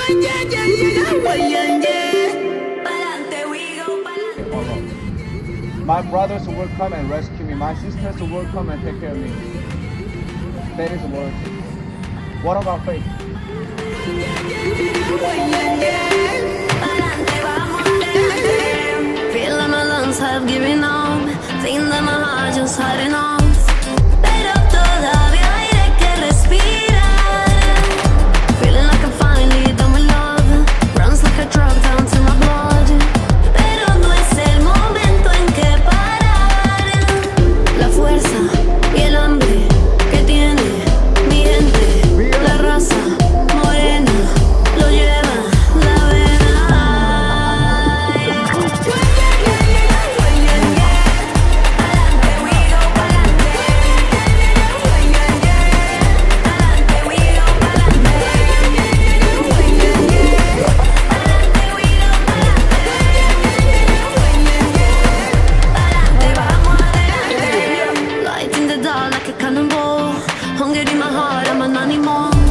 My brothers will come and rescue me. My sisters will come and take care of me. That is the word. What about faith? Feel like my lungs have given up. Think that my heart just had enough. Pero todavía hay aire que respirar. Feeling like I'm finally done with love. Runs like a drug down to my blood. Pero no es el momento en que parar. La fuerza y el hambre que tiene mi gente. La raza morena lo lleva la vena. Light in the dark like a cannonball. Hunger in my heart, I'm an animal.